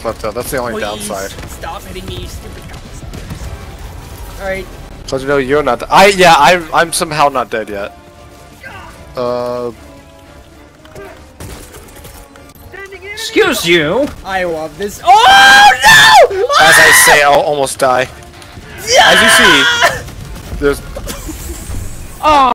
but that's the only Please downside. stop hitting me, you stupid cops. Alright. So you know you're not. I'm somehow not dead yet. Excuse you. I love this. Oh no! As I say, I'll almost die. As you see, there's. Oh.